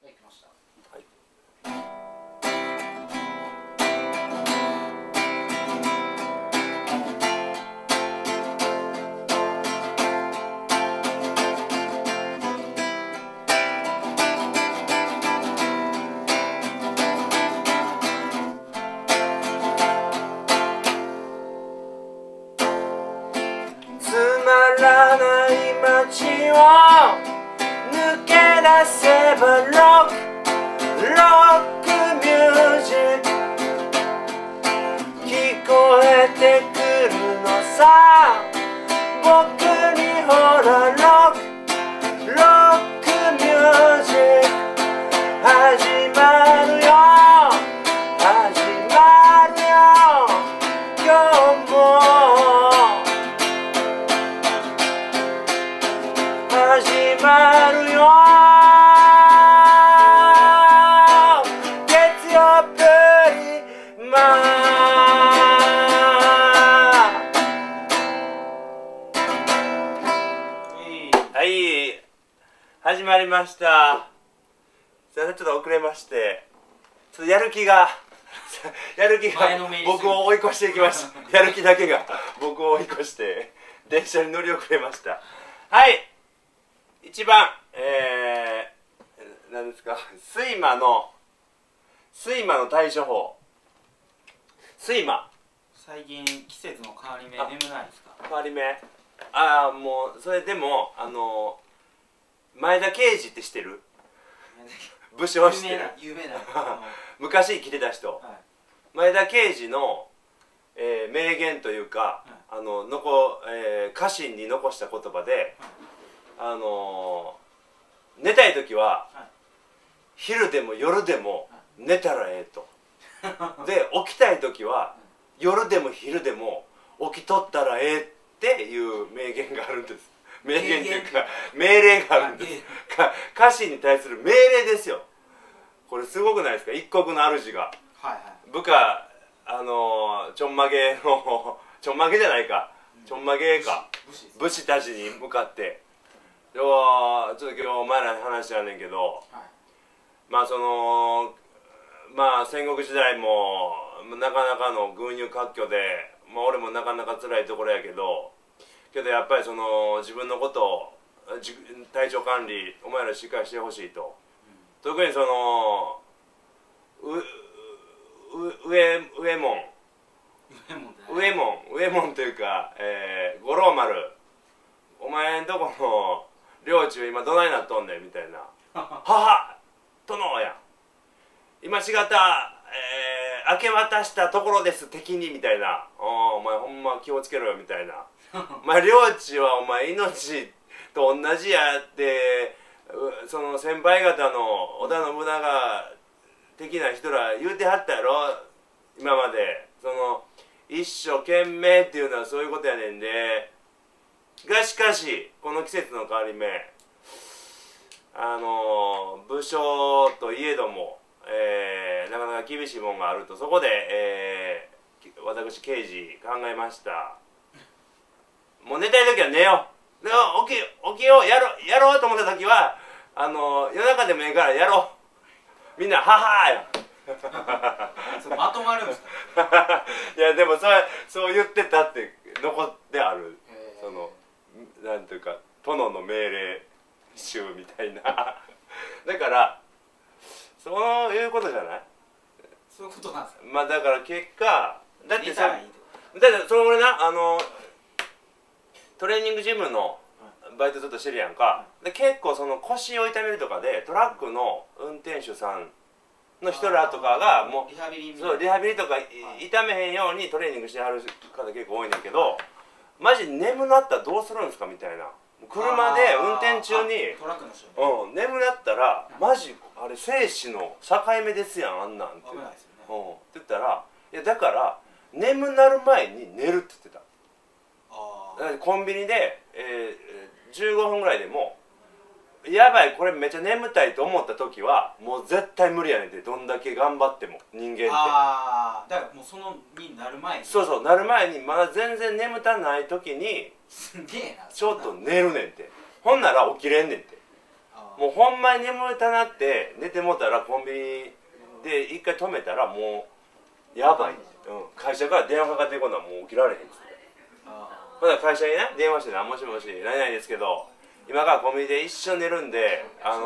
できました。 はい。つまらない街を抜け出せばロックミュージック聞こえてくるのさ、僕にほらロックミュージック始まるよ、始まるよ今日も始まるよ、月曜日はい、始まりました。すいません、ちょっと遅れまして、ちょっとやる気が僕を追い越していきました。やる気だけが僕を追い越して電車に乗り遅れました。はい、一番何ですか、睡魔の対処法。睡魔、 最近季節の変わり目眠ないですか？ 変わり目、ああ、もうそれでも前田慶司って知ってる？武将知ってる？ 有名な昔生きてた人、はい、前田慶司の、名言というか、はい、家臣に残した言葉で、はい、寝たい時は、はい、昼でも夜でも寝たらええと。で起きたい時は夜でも昼でも起きとったらええっていう名言があるんです。名言というか命令があるんです。家臣に対する命令ですよ。これすごくないですか？一国の主が、はいはい、部下ちょんまげのちょんまげじゃないか、ちょんまげか武士たちに向かって「ちょっと今日お前らの話やねんけど、はい、まあ戦国時代もなかなかの群雄割拠で、まあ、俺もなかなか辛いところやけどやっぱり自分のことを体調管理お前らしっかりしてほしいと、特に上門というか、五郎丸、お前んとこの領地は今どないなっとんねんみたいな母殿や今しがた、明け渡したところです敵にみたいな、お前ほんま気をつけろよみたいなお前領地はお前命と同じやって、その先輩方の織田信長的な人ら言うてはったやろ今まで。一生懸命っていうのはそういうことやねんで。しかしこの季節の変わり目、武将といえども、なかなか厳しいもんがあると、そこで、私刑事考えました。もう寝たい時は寝よう、起きよう、やろうと思った時は夜中でもええからやろう、みんなははーやそれまとまるんですか？ いやでもそう言ってたって残ってある、なんていうか殿の命令集みたいなだからそういうことじゃない？ そういうことなんですか？ まあだから結果だって俺なトレーニングジムのバイトずっとしてるやんか。で結構腰を痛めるとかでトラックの運転手さんの人らとかがもうリハビリとか痛めへんようにトレーニングしてはる方結構多いねんけど、マジ眠なったらどうするんですかみたいな。車で運転中に眠なったらマジあれ生死の境目ですやん、あんなんって言ったら、いやだから眠なる前に寝るって言ってた。コンビニで、15分ぐらいでもやばいこれめっちゃ眠たいと思った時はもう絶対無理やねんて。どんだけ頑張っても人間って。 だからもうになる前に、 そうなる前にまだ全然眠たない時にすげえなちょっと寝るねんて。ほんなら起きれんねんて。 もうほんまに眠たなって寝てもたらコンビニで一回止めたらもうやばい、会社から電話かかってこんのはもう起きられへんっつって、ほな会社にね電話してな、もしもし何々ですけど今からコンビニで一緒寝るんで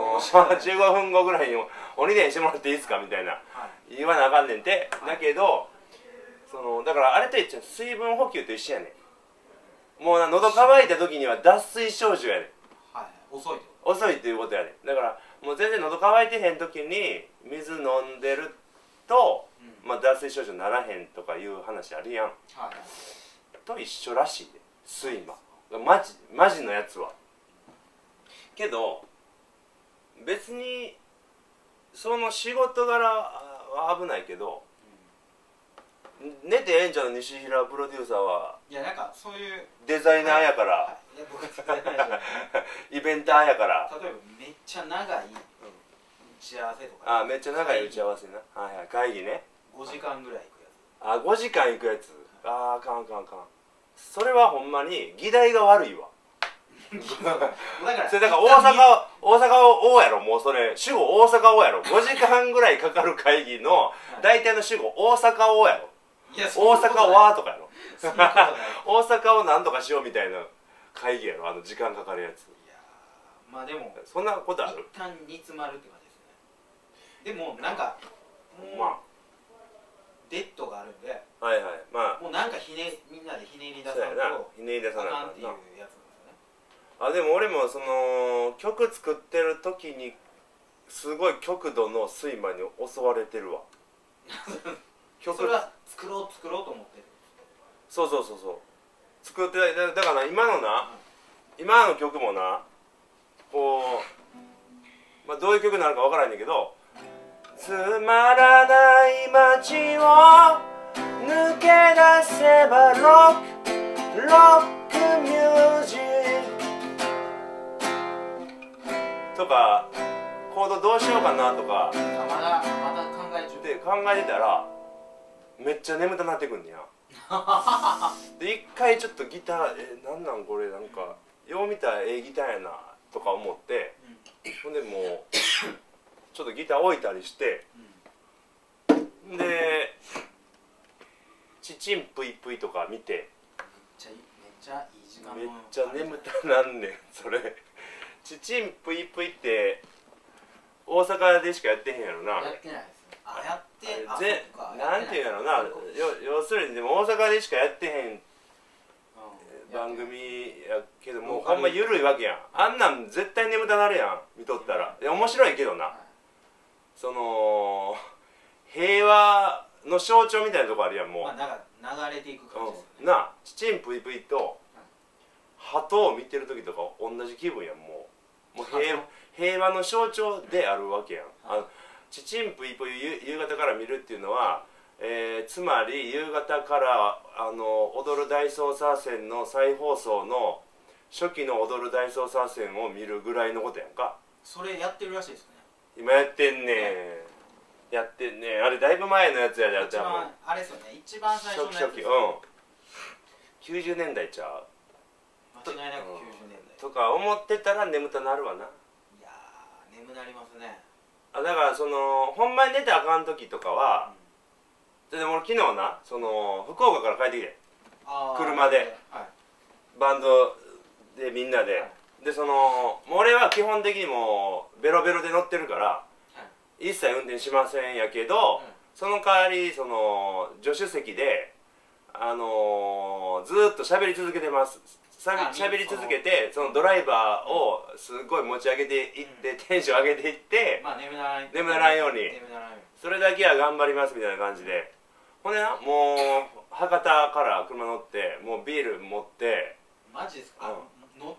15分後ぐらいにおにぎりしてもらっていいですかみたいな言わなあかんねんて。だけどだからあれと一緒、水分補給と一緒やねん。もう喉乾いた時には脱水症状やねん。遅いっていうことやねん。だからもう全然喉乾いてへん時に水飲んでると、まあ脱水症状ならへんとかいう話あるやん、と一緒らしいで、睡魔マジのやつは。けど別にその仕事柄は危ないけど、寝てええんちゃう。西平プロデューサーはいや、なんかそういうデザイナーやから、 いや僕はデザイナーじゃないイベンターやから、 例えばめっちゃ長い打ち合わせとか、 めっちゃ長い打ち合わせな、会議ね、 5時間ぐらい行くやつ、 5時間行くやつ、あかんあかんあかん。それはほんまに議題が悪いわそれだから大阪王やろ。もうそれ主語大阪王やろ。5時間ぐらいかかる会議の大体の主語大阪王やろ。大阪はとかやろ大阪をなんとかしようみたいな会議やろ、時間かかるやつ。いやまあでもそんなことある。 一旦煮詰まるって感じですね。でもなんかもう、デッドがあるんで、もうなんかみんなでひねり出さないとひねり出さないあかんっていうやつなんですよね。 でも俺も曲作ってる時にすごい極度の睡魔に襲われてるわそれは作ろうと思ってる。 そう作ってだから今の曲もな、こう、どういう曲なのかわからないんだけど、つまらない街を抜け出せばロックミュージックとか、コードどうしようかなとかまだ考え中で考えてたらめっちゃ眠たなってくんねやで一回ちょっとギターなんなんこれ、なんかよう見たらギターやなとか思って、ほんでもうちょっとギター置いたりして、でちちんぷいぷいとか見て、 めっちゃいい時間めっちゃ眠たなんねんそれちちんぷいぷいって大阪でしかやってへんやろな。 やってないですね。やってなんていうんやろな、要するにでも大阪でしかやってへん番組やけど、もうほんま緩いわけやん。あんなん絶対眠たなるやん見とったら。面白いけどな、平和の象徴みたいなとこあるやん。もうなんか流れていく感じですね。 な、ちちんぷいぷいと鳩を見てる時とか同じ気分やん。もう平和の象徴であるわけやん。ちちんぷいぷい夕方から見るっていうのは、つまり夕方から踊る大捜査線の再放送の初期の踊る大捜査線を見るぐらいのことやんか。 それやってるらしいですね。 今やってんねん、あれだいぶ前のやつやで。 あれですよね、一番最初のやつ初期90年代ちゃう。 間違いなく90年代とか思ってたら眠たなるわな。 いやー眠なりますね。 だからほんまに寝たらあかん時とかは、でも俺昨日な福岡から帰ってきて、車で、バンドでみんなで、でもう俺は基本的にもうベロベロで乗ってるから、一切運転しませんやけど、その代わり助手席でずーっと喋り続けてます。喋り続けて、そのドライバーをすごい持ち上げていって、テンション上げていって、眠ならんようにそれだけは頑張りますみたいな感じで、ほんでな、もう博多から車乗ってもうビール持って、 マジですか。 も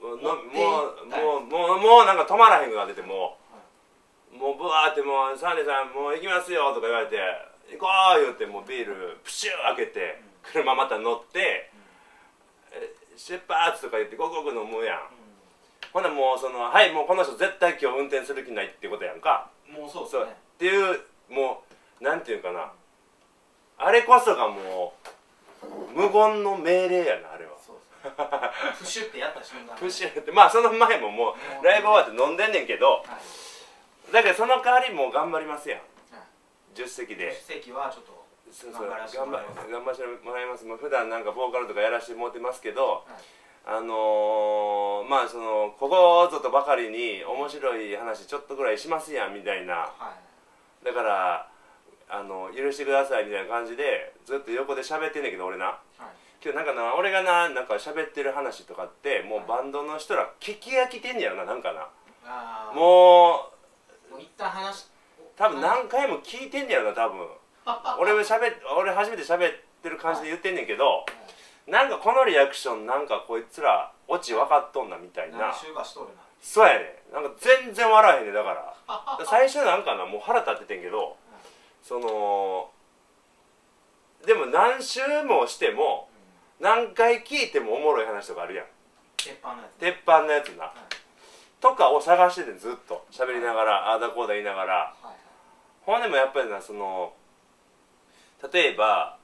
うなんか止まらへんくなってて、もうブワーって「もうサンデーさんもう行きますよ」とか言われて「行こう」言うて、もうビールプシュー開けて車また乗って「出発」とか言ってゴクゴク飲むやん。ほんならもうはい、もうこの人絶対今日運転する気ないってことやんか。 もうそうですね。 っていう、もうなんていうかな、あれこそがもう無言の命令やな、あれは。 そうですね。 プシュってやった瞬間プシュってまあその前ももうライブ終わって飲んでんねんけど、だからその代わりもう頑張りますやん、10席で。 10席はちょっと頑張らせてもらいます。もう普段なんかボーカルとかやらせてもらってますけど、まあそのここぞとばかりに面白い話ちょっとぐらいしますやんみたいな、だから許してくださいみたいな感じでずっと横で喋ってんねんけど、俺な、今日なんかな、俺がなんか喋ってる話とかってもうバンドの人ら聞き飽きてんやろな、なんかな、もう一旦話多分何回も聞いてんやろな多分俺初めて喋ってる感じで言ってんねんけど、なんかこのリアクションなんかこいつらオチ分かっとんなみたいな、そうやね、なんか全然笑えへんねん。だから最初なんかなもう腹立っててんけど、そのでも何周もしても何回聞いてもおもろい話とかあるやん、鉄板のやつな、とかを探しててずっと喋りながらああだこうだ言いながら、ほんでもやっぱりな、その例えば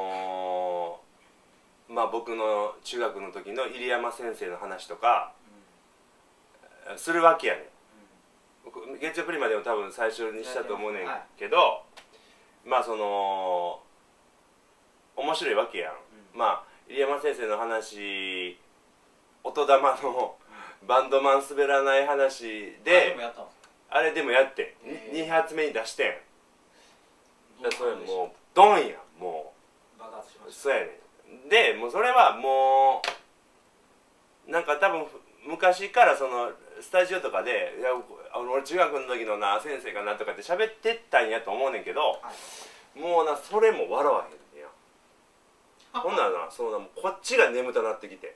まあ僕の中学の時の入山先生の話とかするわけやねん。月曜プリマでも多分最初にしたと思うねんけど、まあその面白いわけやん。まあ入山先生の話、音玉のバンドマン滑らない話で、あれでもやって2発目に出してん。それもうドンやん、もうそうやねん。でもうそれはもうなんか多分昔からそのスタジオとかで「いや俺中学の時のな先生がな」とかって喋ってったんやと思うねんけど、もうなそれも笑わへんねや。ほんならな、そのなこっちが眠たなってきて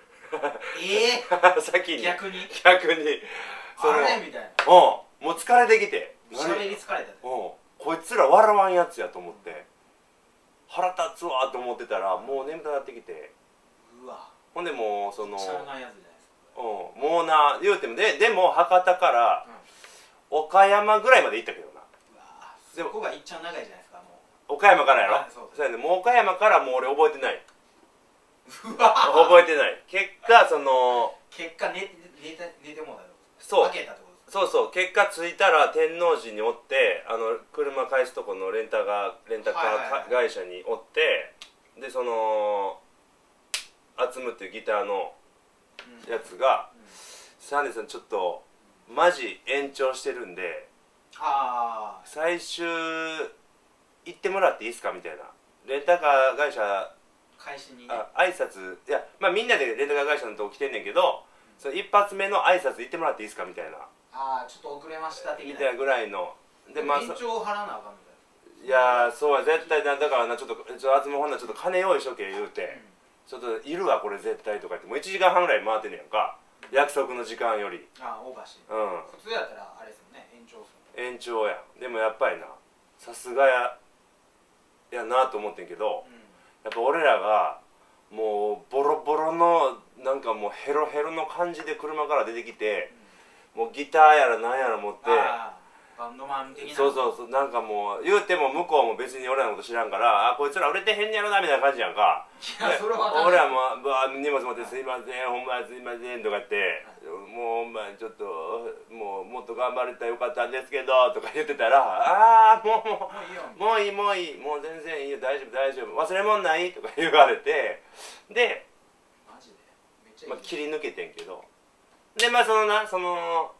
先に逆にそのあれみたいな、 もう疲れてきて、 喋り疲れた、 こいつら笑わんやつやと思って腹立つわと思ってたらもう眠たなってきて、ほんでもうそのもうな言うてもでも博多から岡山ぐらいまで行ったけどな。 そこがいっちゃ長いじゃないですか。もう岡山からやろ。そうやね、もう岡山からもう俺覚えてない。覚えてない。結果その寝てもうだろ。 そうそう、結果着いたら天王寺におって、車返すとこのレンタカー会社におって、でその集むっていうギターのやつが「サンデーさんちょっとマジ延長してるんで最終行ってもらっていいですか」みたいな。レンタカー会社挨拶、いやまあみんなでレンタカー会社のとこ来てんねんけど、その一発目の挨拶行ってもらっていいですかみたいな。 ちょっと遅れましたみたいなぐらいので、まあ延長払わなあかんみたいな。 いやそうや絶対だからな、ちょっと集まほんならちょっと金用意しとけ言うて、ちょっといるわこれ絶対とか言ってもう1時間半ぐらい回ってんねやんか、約束の時間より。 オーバーして普通やったらあれですもんね、 延長や。でもやっぱりなさすがやなと思ってんけど、やっぱ俺らがもうボロボロのなんかもうヘロヘロの感じで車から出てきて、もうギターやらなんやら持って、 バンドマン的な、 そうなんかもう言うても向こうも別に俺らのこと知らんから、こいつら売れてへんねやろなみたいな感じやんか。俺らも荷物持って「すいませんほんますいません」とか言って「もうちょっともっと頑張れたらよかったんですけど」とか言ってたら「ああもういいもう全然いいよ大丈夫忘れ物ない?」とか言われて、で切り抜けてんけど、でまあその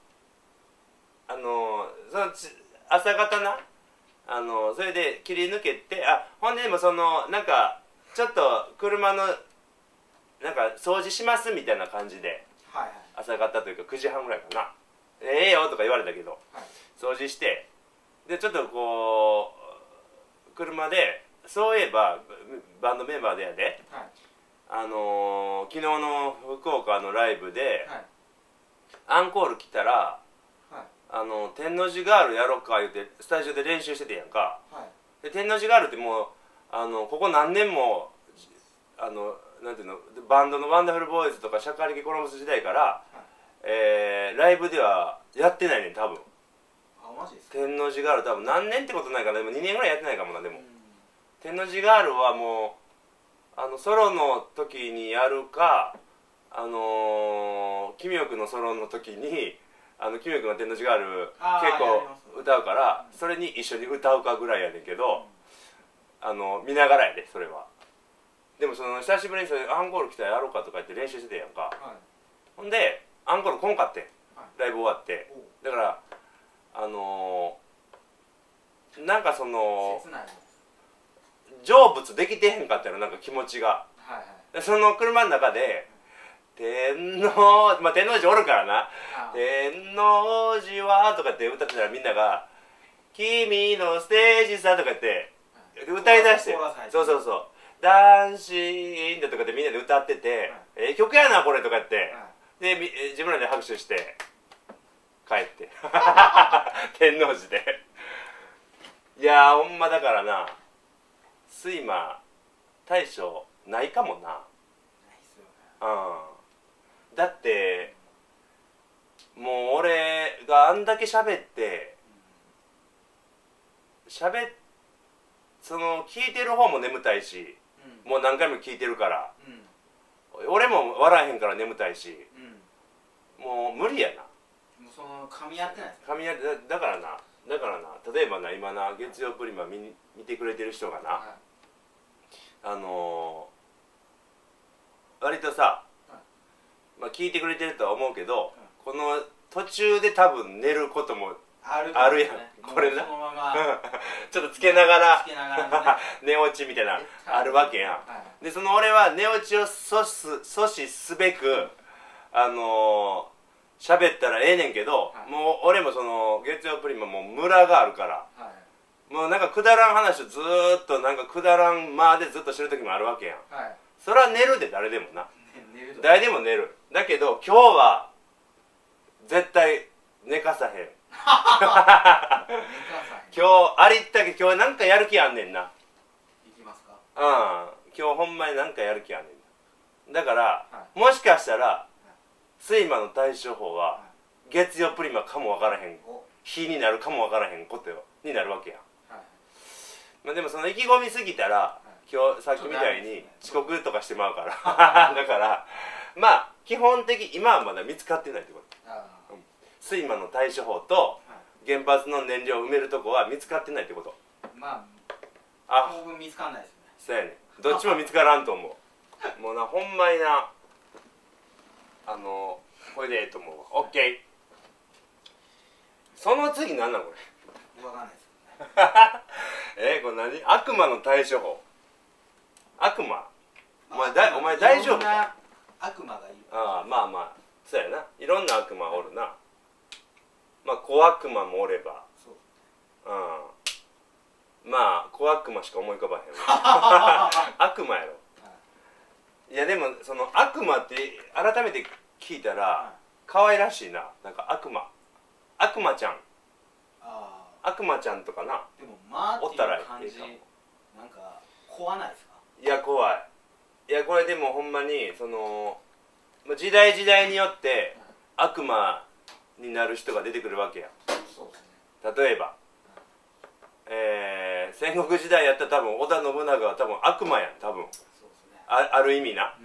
朝方なそれで切り抜けて、ほんででもそのなんかちょっと車のなんか掃除しますみたいな感じで、朝方というか9時半ぐらいかな「ええよ」とか言われたけど、掃除してでちょっとこう車で、そういえばバンドメンバーでやで、昨日の福岡のライブで、アンコール来たら天王寺ガールやろうか言うてスタジオで練習しててやんか、で天王寺ガールってもうここ何年もなんていうの、バンドのワンダフルボーイズとかシャカリキコロンブス時代から、ライブではやってないねん多分。天王寺ガール多分何年ってことないから、でも2年ぐらいやってないかもな。でも天王寺ガールはもうソロの時にやるかキミヨ君のソロの時にキミヨ君が天の字ガール結構歌うからそれに一緒に歌うかぐらいやねんけど、見ながらやでそれは。でも久しぶりにそれアンコール来たらやろうかとか言って練習してたやんか、ほんでアンコール来んかってん、ライブ終わって。だからなんか成仏できてへんかったの、なんか気持ちが。その車の中で天王寺おるからな「天王寺は」とかって歌ってたらみんなが「君のステージさ」とか言って歌いだして、そうそうそう「ダンシン」とかってみんなで歌ってて「曲やなこれ」とか言ってで自分らで拍手して帰って天王寺で。いやほんまだからな睡魔大将ないかもな。だってもう俺があんだけ喋って聞いてる方も眠たいし、もう何回も聞いてるから、俺も笑えへんから眠たいし、もう無理やな。 もう噛み合ってないですか。 だからな例えばな今な月曜プリマ見てくれてる人がな、割とさ、聞いてくれてるとは思うけど、この途中で多分寝ることもあるやん、これなちょっとつけながら寝落ちみたいなあるわけやん。で俺は寝落ちを阻止すべく喋ったらええねんけど、もう俺も月曜プリマもムラがあるから、もうなんかくだらん話をずーっとなんかくだらんまでずっとしてる時もあるわけやん。それは寝るで誰でもな、誰でも寝る。だけど今日は絶対寝かさへん今日ありったけ今日なんかやる気あんねんな。 いきますか。 今日ほんまになんかやる気あんねんな。だから、もしかしたら睡魔の対処法は月曜プリマかもわからへん日になるかもわからへんことになるわけやん。でも意気込みすぎたら今日さっきみたいに遅刻とかしてまうからだからまあ基本的今はまだ見つかってないってこと。睡魔の対処法と原発の燃料を埋めるとこは見つかってないってこと。 まあ当分見つかんないですね。 そうやね、どっちも見つからんと思うもうなほんまになこれでええと思うわ。オッケー。その次何なんこれ。 分かんないですこれ何？悪魔の対処法。悪魔。お前大丈夫か？ 悪魔がいる。 まあそうやな。いろんな悪魔おるな。小悪魔もおれば。小悪魔しか思い浮かばへんわ悪魔やろ。いやでも悪魔って改めて聞いたら可愛らしいな。なんか悪魔ちゃんとかな。 でもおったらいいかも。なんか怖ないですか。 いや怖い。いやこれでもほんまに時代によって悪魔になる人が出てくるわけや。例えば戦国時代やったら多分織田信長は多分悪魔やん多分。ある意味な。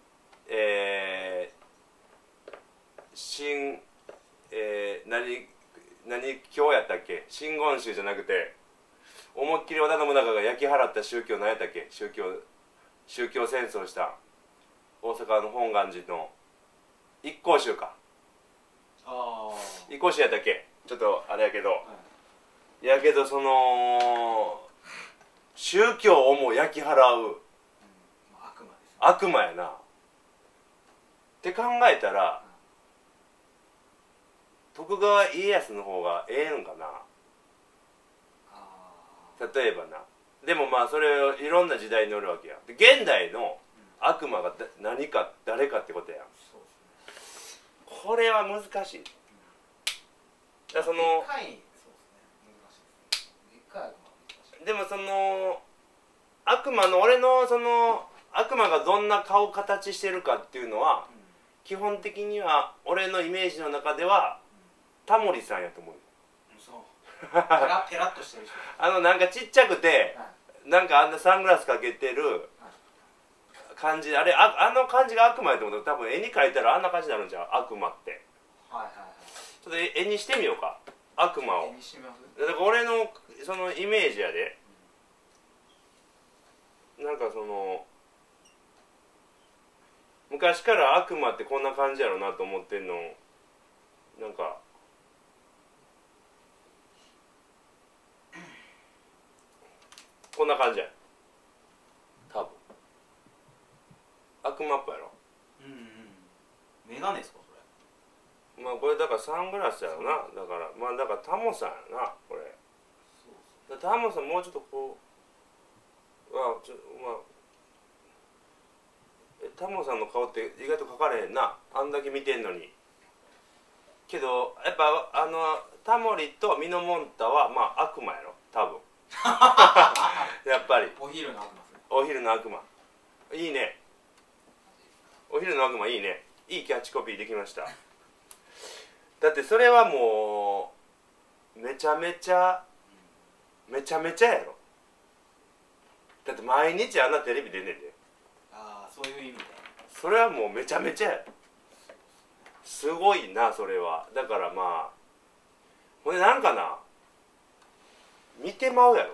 何教やったっけ。真言宗じゃなくて思いっきり織田信長が焼き払った宗教何やったっけ。宗教戦争した大阪の本願寺の一向宗か。一向宗やったっけ。ちょっとあれやけど、宗教をもう焼き払う悪魔やなって考えたら、徳川家康の方がええんかな。例えばな。でもそれをいろんな時代におるわけや。で現代の悪魔が何か誰かってことやん。これは難しい。だからでも悪魔の俺の悪魔がどんな顔形してるかっていうのは、基本的には俺のイメージの中ではタモリさんやと思う。 ペラッとしてる人。 なんかちっちゃくて、なんかあんなサングラスかけてる感じ、あれ、あの感じが悪魔やと思うと多分絵に描いたらあんな感じになるんじゃん、悪魔って。 はいはいはい。 ちょっと絵にしてみようか、悪魔を。 絵にしてみます？ だから俺のそのイメージやで、なんかその昔から悪魔ってこんな感じやろなと思ってんの、なんかこんな感じや、多分悪魔っぽいやろ。 うんうん。メガネですかそれ。まあこれだからサングラスやろな。だからまあだからタモさんやなこれ。タモさんもうちょっとこうまあタモさんの顔って意外と描かれへんな、あんだけ見てんのに。けどやっぱタモリとミノモンタはまあ悪魔やろ多分やっぱりお昼の悪魔。 お昼の悪魔いいね。お昼の悪魔いいね。いいキャッチコピーできました。だってそれはもうめちゃめちゃやろ。だって毎日あんなテレビ出んねんで。 ああ、そういう意味でそれはもうめちゃめちゃやろ。すごいなそれは。だからまあほんでなんかな見てまうやろ。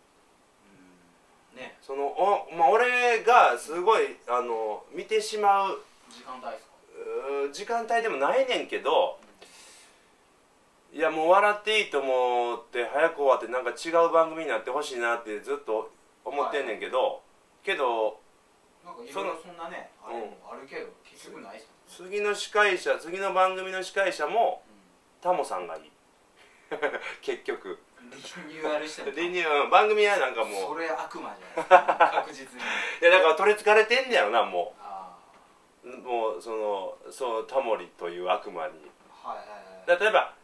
ね、 そのまあ、俺がすごい見てしまう時間帯ですか？ 時間帯でもないねんけど、いやもう「笑っていいと思う」って早く終わってなんか違う番組になってほしいなってずっと思ってんねんけど、けどなんかいろいろそんなねあれもあるけど結局ないっすよね。次の番組の司会者もタモさんがいい結局リニューアルしてる番組はなんかもうそれ悪魔じゃないですか確実に。いやだから取りつかれてんねやろなもうそのタモリという悪魔に。例えば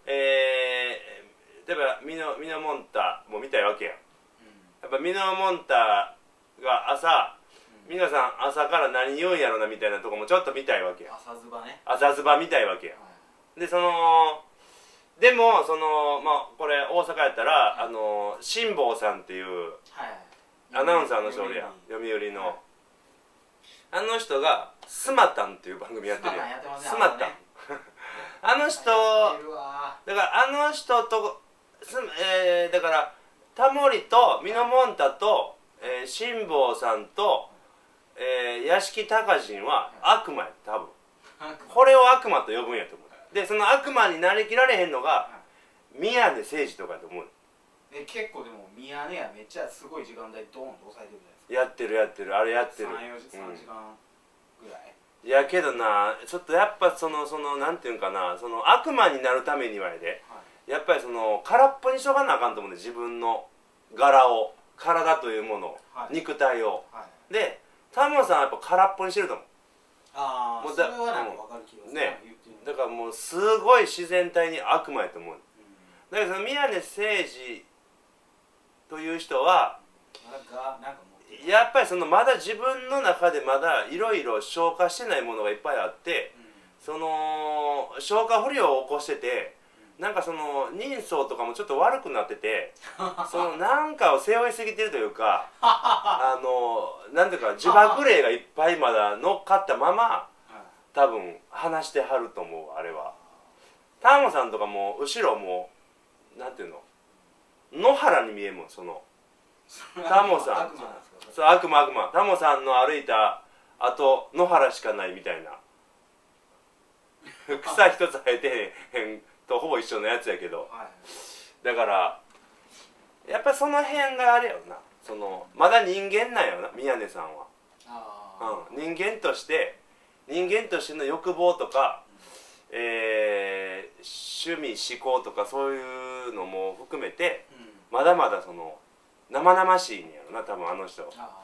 ミノモンタも見たいわけやん。やっぱミノモンタが朝皆さん朝から何言うんやろなみたいなとこもちょっと見たいわけや。 朝ズバね。 朝ズバ見たいわけや。ででもまあこれ大阪やったら辛坊さんっていうアナウンサーの人おるやん、読売の。あの人がスマタンっていう番組やってるやん。スマタンあの人だからとだからタモリとミノモンタと辛坊さんと屋敷隆人は悪魔や多分。これを悪魔と呼ぶんやと思う。でその悪魔になりきられへんのが宮根誠司とかやと思う。 結構でも宮根はめっちゃすごい時間帯ドーンと抑えてるじゃないですか。やってるあれやってる。 3時間ぐらい。 いやけどなちょっとやっぱなんていうんかな悪魔になるためにはやで、やっぱり空っぽにしとかなあかんと思うね。自分の柄を体というものを、肉体を。でタモさんはやっぱ空っぽにしてると思う。 ああそれはなんか分かる気がするね。だからもうすごい自然体に悪魔やと思う。だけど宮根誠司という人はやっぱりまだ自分の中でまだいろいろ消化してないものがいっぱいあって、消化不良を起こしてて、なんか人相とかもちょっと悪くなっててなんかを背負いすぎてるというかなんていうか呪縛霊がいっぱいまだ乗っかったまま多分話してはると思う。あれはタモさんとかも後ろもなんていうの野原に見えるもん。タモさんそう悪魔タモさんの歩いたあと野原しかないみたいな草一つ生えてへんとほぼ一緒のやつやけど、だからやっぱその辺があれやろなまだ人間なんやろな宮根さんは。人間としての欲望とか、趣味思考とかそういうのも含めて、まだまだ生々しいんやろな多分あの人。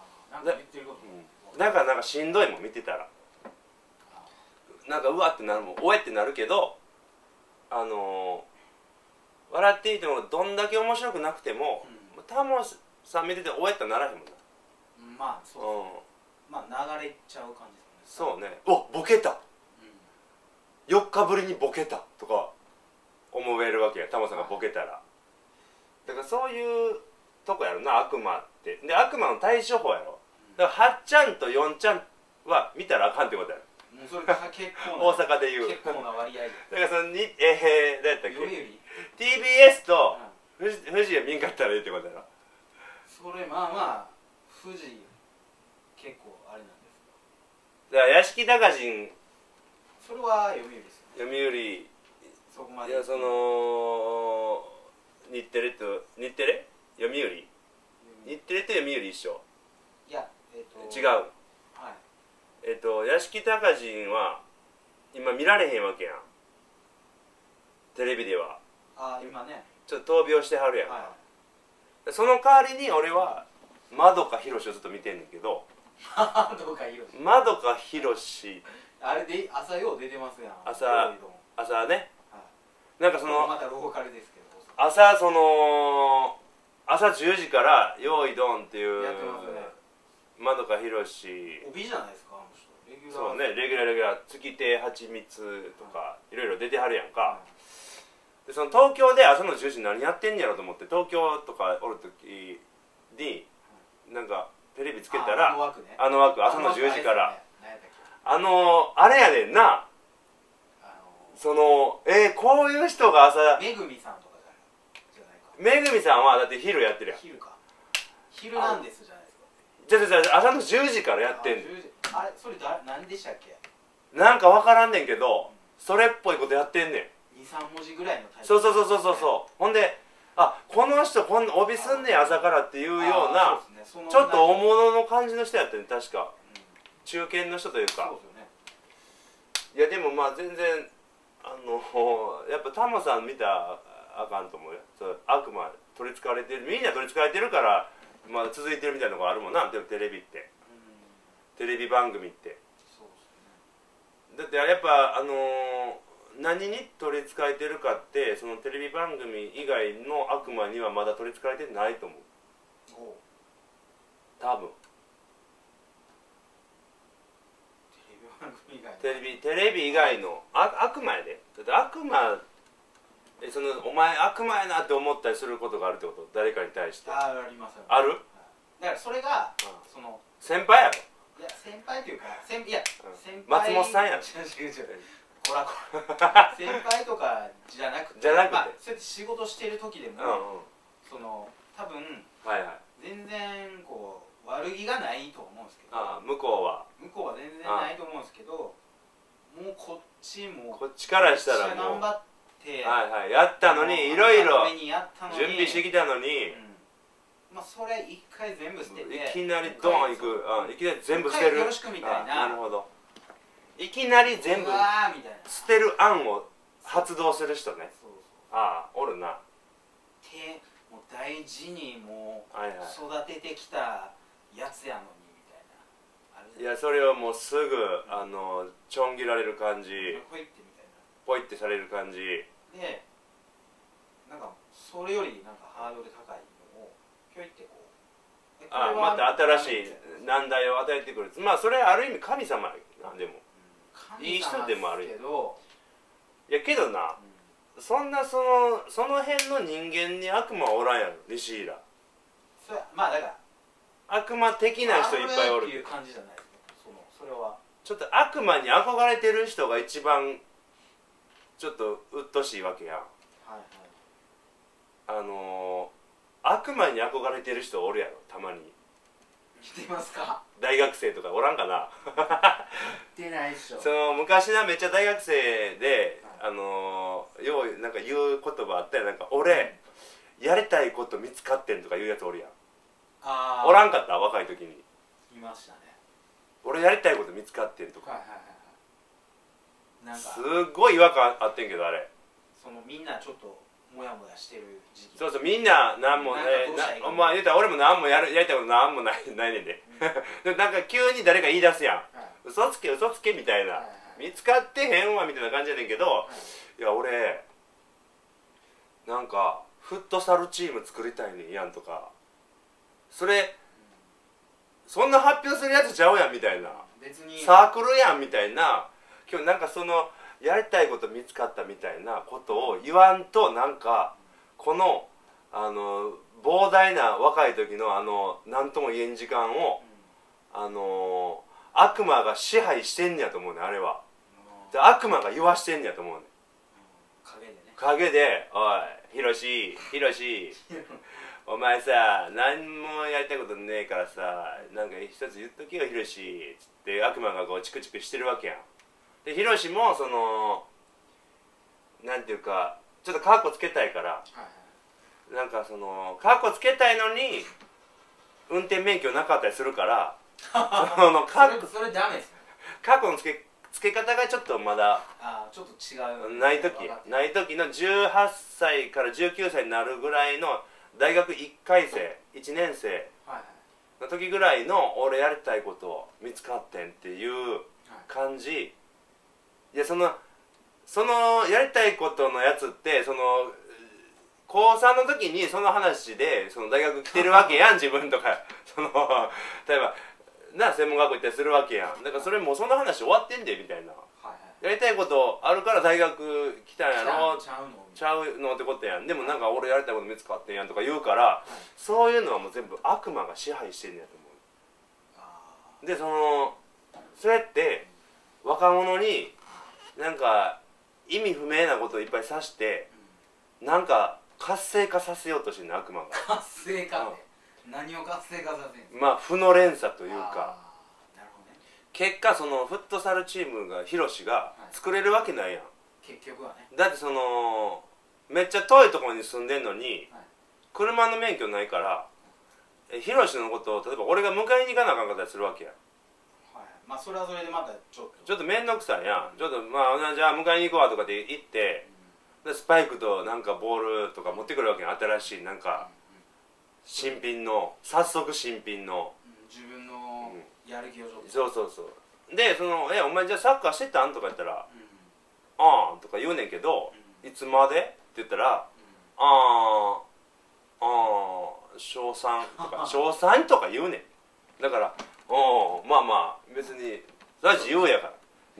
だからなんかしんどいもん見てたら。なんかうわってなるもん、おえってなるけど笑っていてもどんだけ面白くなくても、タモさん見てておえってならへんもんな。 まあそうまあ流れちゃう感じですね。そうね。おボケた、4日ぶりにボケたとか思えるわけやタモさんがボケたら。だからそういうとこやろな悪魔って。で悪魔の対処法やろ。だから8ちゃんと4ちゃんは見たらあかんってことやろ。 もうそれが結構大阪でいう結構な割合でだからそのにどうやったっけ、 読売 TBS と富士は見んかったらいいってことやろ。 それまあまあ富士結構あれなんですだから屋敷隆人、 それは読売ですよね。 読売、 そこまでいやその日テレと日テレ読売、日テレと読売一緒。 いや違う。 はい、 屋敷隆人は今見られへんわけやん、テレビでは。 ああ今ねちょっと闘病してはるやんか、 はい、 その代わりに俺は円広志をずっと見てんねんけど円広志あれで朝よう出てますやん。 朝ね、はい、なんかそのまたローカルですけど朝10時から「よいどん」っていうやってますね。 円広志帯じゃないですか、あの人レギュラー。 そうね、レギュラー月亭はちみつとかいろいろ出てはるやんか、はい、でその東京で朝の10時何やってんやろと思って東京とかおる時になんかテレビつけたらあの枠朝の10時からあれやねんな、そのこういう人が朝めぐみさんとかじゃないか、めぐみさんはだって昼やってるやん。 昼なんですじゃないですか。 じゃ朝の10時からやってんねん。 あれそれ何でしたっけ。 なんか分からんねんけど、それっぽいことやってんねん。 23文字ぐらいのタイプ。 そうほんでこの人こんな帯すんねん朝からっていうようなちょっと大物の感じの人やってん、確か中堅の人というか。いやでもまあ全然やっぱタモさん見たらあかんと思うよ。悪魔取りつかれてる、みんな取りつかれてるからまだ続いてるみたいなのがあるもんな。でもテレビってテレビ番組ってだってやっぱ何に取りつかれてるかってそのテレビ番組以外の悪魔にはまだ取りつかれてないと思う。多分テレビ以外の悪魔やで。だって悪魔お前悪魔やなって思ったりすることがあるってこと、誰かに対して。 あります。 ある。 だからそれがその先輩やろ。 いや先輩というか先輩松本さんやろ。 ほら先輩とかじゃなくてそうやって仕事してる時でもその多分全然こう悪気がないと思うんですけど、 向こうは全然ないと思うんですけど、もうこっちからしたらもう頑張ってやったのにいろいろ準備してきたのに、 まあそれ一回全部捨てていきなりドーンいく、いきなり全部捨てる。 よろしくみたいな。 なるほど。いきなり全部捨てる案を発動する人ね。おるな。 もう大事にもう育ててきたやつやのにみたいな。 いやそれをもうすぐちょん切られる感じ、ポイってされる感じで、なんかそれよりなんかハードル高いのをひょいってこうまた新しい難題を与えてくる。まあそれある意味神様なんでもいい人でもあるけど、いやけどな、そんなその辺の人間に悪魔はおらんやろ西浦。 まあだから悪魔的な人いっぱいおるっていう感じじゃないですか。それはちょっと悪魔に憧れてる人が一番ちょっとうっとしいわけやん。悪魔に憧れてる人おるやろたまに。 来てますか？ 大学生とかおらんかな。 出ないっしょ。 昔なめっちゃ大学生でようなんか言う言葉あったよ。なんか俺やりたいこと見つかってんとか言うやつおるやん。おらんかった？若い時にいましたね。 俺やりたいこと見つかってんとかすっごい違和感あってんけど、あれみんなちょっとモヤモヤしてる時期。 そうみんな何もまあ言うたら俺も何もやりたいこと何もないねんで。でなんか急に誰か言い出すやん。嘘つけみたいな。見つかってへんわみたいな感じやねんけど、いや俺なんかフットサルチーム作りたいねんやんとか、そんな発表するやつちゃうやんみたいな、サークルやんみたいな。今日なんかやりたいこと見つかったみたいなことを言わんと、なんかこの膨大な若い時の何とも言えん時間を悪魔が支配してんねやと思うねあれは。悪魔が言わしてんねやと思うね。 陰でね。 陰で「おいヒロシお前さ何もやりたいことねえからさなんか一つ言っとけよヒロシ」つって悪魔がこうチクチクしてるわけやん。でヒロシもそのなんていうかちょっとカッコつけたいから、はいはい、なんかそのカッコつけたいのに運転免許なかったりするからそれダメですね。 カッコのつけ方がちょっとまだちょっと違うない時の18歳から19歳になるぐらいの大学1回生1年生の時ぐらいの俺やりたいこと見つかってんっていう感じ、はい、いやそのやりたいことのやつってその高3の時にその話でその大学来てるわけやん自分とかその例えばな専門学校行ったりするわけやん。だからそれもうその話終わってんでみたいな、はいはい、やりたいことあるから大学来たんやろちゃうのってことやん。でもなんか俺やりたいこと見つかってんやんとか言うから、はい、そういうのはもう全部悪魔が支配してんねやと思う。でそれって若者になんか意味不明なことをいっぱいさして、なんか活性化させようとしてるの悪魔が。 活性化って、何を活性化させるんですか。 まあ負の連鎖というか、 なるほどね、 結果そのフットサルチームがヒロシが作れるわけないやん、 結局はね。 だってそのめっちゃ遠いところに住んでんのに、はい、車の免許ないから、ヒロシのことを例えば俺が迎えに行かなあかんかったりするわけやん。 まあそれはそれでまたちょっと面倒くさいやん。ちょっとまあじゃあ迎えに行こうとかで行って、でスパイクとなんかボールとか持ってくるわけやん。新しいなんか新品の早速新品の、 自分のやる気をちょっと、 そうでお前じゃあサッカーしてたんとか言ったら、ああとか言うねんけど、いつまでって言ったら、小3とか小3とか言うねん。だからまあまあ別にそれは自由やから、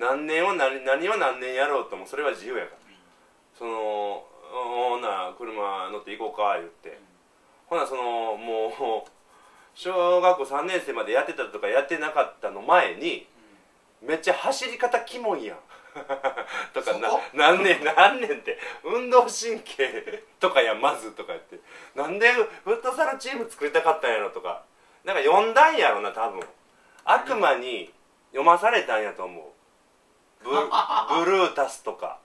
何年を何年やろうともそれは自由やから、ほな車乗って行こうか言って、ほなもう小学校3年生までやってたとかやってなかったの前に、めっちゃ走り方キモいやんとか何年って運動神経とかやんまずとか言って、なんでフットサルチーム作りたかったんやろとか、なんか読んだんやろな多分。悪魔に読まされたんやと思う。ブルータスとか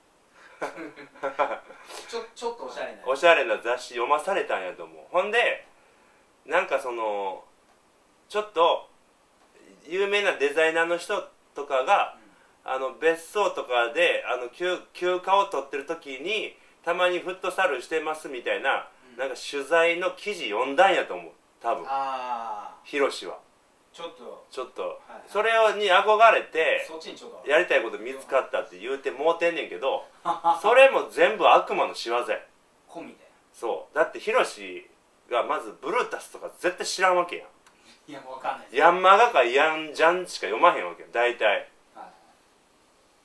ちょっとおしゃれな雑誌読まされたんやと思う。ほんでなんかちょっと有名なデザイナーの人とかが、別荘とかで休暇を取ってる時にたまにフットサルしてますみたいな、なんか取材の記事読んだんやと思う多分ヒロシは。ちょっと、はいはい、それに憧れてやりたいこと見つかったって言うてもうてんねんけどそれも全部悪魔の仕業や。 込みで。 そうだってヒロシがまずブルータスとか絶対知らんわけやん。 いやわかんない。 ヤンマガかヤンジャンしか読まへんわけやん大体、はい、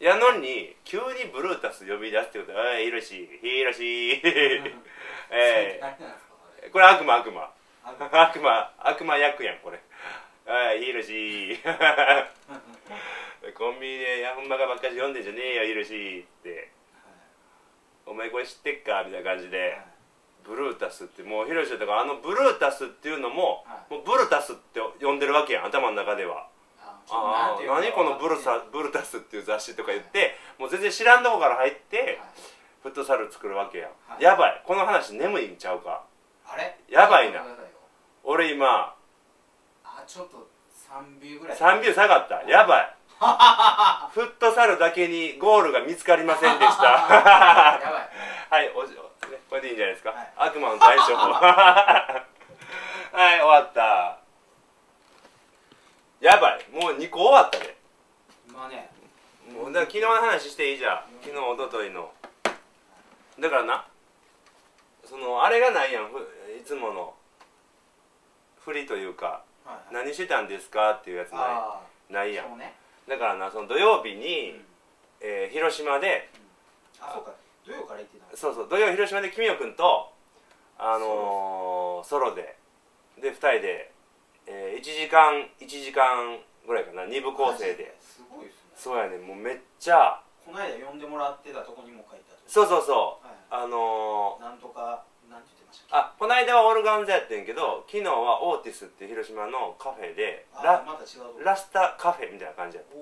やのに急にブルータス呼び出すってことは「おいヒロシこれ悪魔役やんこれ。はい、ヒロシコンビニでヤンマガばっかり読んでんじゃねえよヒロシって、お前これ知ってっかみたいな感じで、ブルータスってもうヒロシとかブルータスっていうのも、もうブルタスって呼んでるわけやん頭の中では。何このブルタスっていう雑誌とか言って、もう全然知らんとこから入ってフットサル作るわけやん。やばい、この話眠いんちゃうか。 あれやばいな。俺今ちょっと3秒ぐらい 3秒下がった。やばいフットサルだけにゴールが見つかりませんでしたやばいはい、これでいいんじゃないですか、はい、悪魔の対処法はい終わった。やばいもう2個終わったで。 まあね、 もうだから昨日の話していいじゃん。昨日おとといのだからな、あれがないやん、いつもの振りというか、はいはい、何してたんですかっていうやつないやん、ね、だからな土曜日に、広島で、 そうか土曜から行ってた。 そう土曜広島で君代君とソロで2人で、1時間ぐらいかな、2部構成で。 すごいですね。 そうやね、もうめっちゃこの間呼んでもらってたとこにも書いてあった。 そうそうそう、 なんとかなんて言ってましたっけ。 この間はオルガンザやってんけど、昨日はオーティスっていう広島のカフェでラスタカフェみたいな感じやった。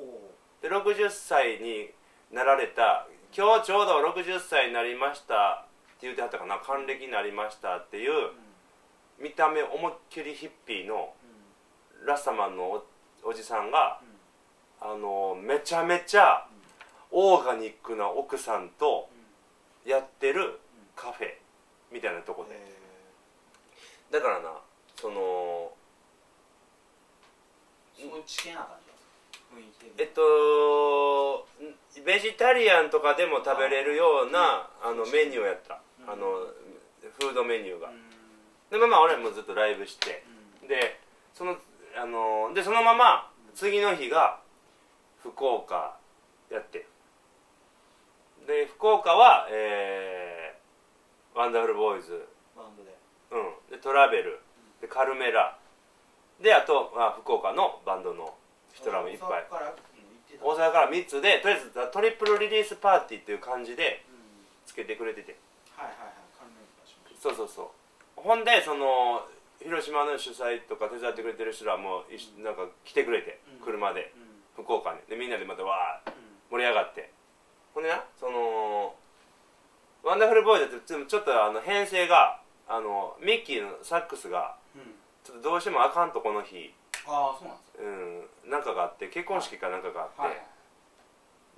で60歳になられた、今日ちょうど60歳になりましたって言ってはったかな、還暦になりましたっていう、見た目思いっきりヒッピーのラスタマンの おじさんが、めちゃめちゃオーガニックな奥さんとやってるカフェみたいなとこで、だからな、 そういうチキンな感じですか、雰囲気で。 ベジタリアンとかでも食べれるようなメニューやった、フードメニューが。でまあ俺もずっとライブして、でそのまま次の日が福岡やって、で福岡はワンダフルボーイズバンドで、 でトラベルでカルメラで、あと、福岡のバンドの人らもいっぱい、大阪から3つで、とりあえずトリプルリリースパーティーっていう感じでつけてくれてて、そうそうそう。ほんで広島の主催とか手伝ってくれてる人らもなんか来てくれて、車で福岡に、でみんなでまたわー盛り上がって、ほんでな、ワンダフルボーイズってちょっと編成がミッキーのサックスがちょっとどうしてもあかんと、この日そうなんですか、 なんかがあって、結婚式かなんかがあって、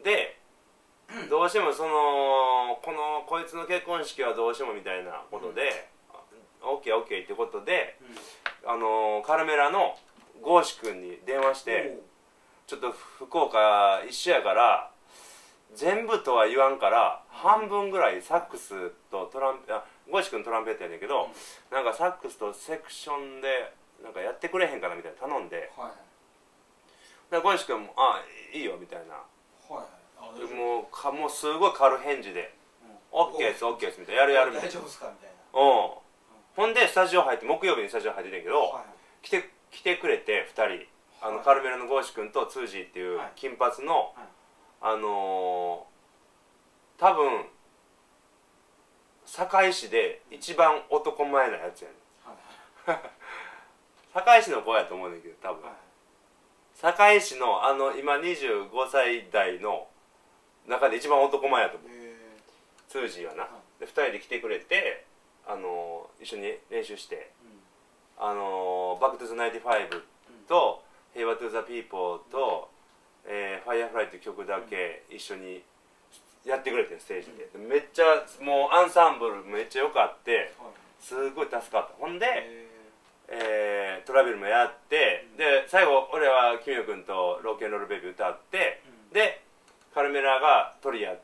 でどうしてもこいつの結婚式はどうしてもみたいなことで、オッケーオッケーってことで、カルメラのゴーシ君に電話して、ちょっと福岡一緒やから全部とは言わんから半分ぐらいサックスとゴーシ君トランペットやねんけど、なんかサックスとセクションでなんかやってくれへんかなみたいな頼んで、ゴーシ君もいいよみたいな、もうすごい軽返事でオッケーですオッケーですみたいな、やるみたいな、 大丈夫ですかみたいな。 ほんでスタジオ入って、木曜日にスタジオ入ってたんやけど、来てくれて2人、カルメラのゴーシ君とツージーっていう金髪の、多分堺市で一番男前なやつやねん、堺市の子やと思うねんだけど、多分堺市の今25歳代の中で一番男前やと思う、ツージーはな。で2人で来てくれて、一緒に練習して、バックトゥザ95と平和トゥザピーポーとファイアフライっていう曲だけ一緒にやってくれて、ステージで、めっちゃもうアンサンブルめっちゃよかって、すごい助かった。ほんでトラベルもやって、で最後俺はキミヨ君とロッケンロールベイビー歌って、でカルメラがトリやって、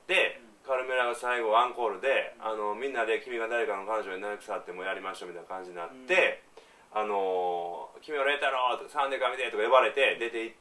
カルメラが最後アンコールで、みんなで君が誰かの彼女になりくさってもやりましょうみたいな感じになって、君をレータローとかサンデーか見てとか呼ばれて出て行って、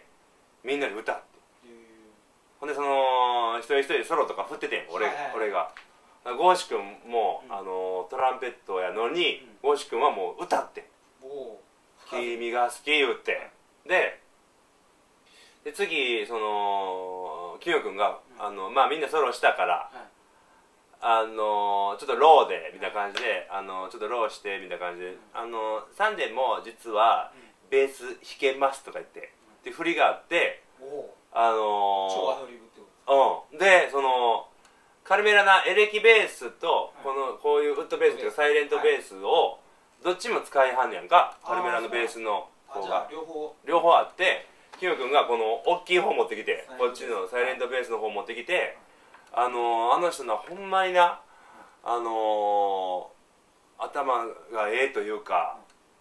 みんなで歌って、ほんで一人一人ソロとか振っててん、俺が。ゴーシ君も、トランペットやのに、ゴーシ君はもう歌って「君が好き」言って、で次キヨ君がみんなソロしたから、ちょっとローでみたいな感じで、ちょっとローしてみたいな感じで、サンデーも実はベース弾けますとか言ってで振りがあって、 超アドリブってことでカルメラなエレキベースとこういうウッドベースというかサイレントベースをどっちも使いはんねやんか、カルメラのベースの方が両方あって、キヨ君がこの大きい方持ってきて、こっちのサイレントベースの方持ってきて、あの人なほんまにな、頭がええというか、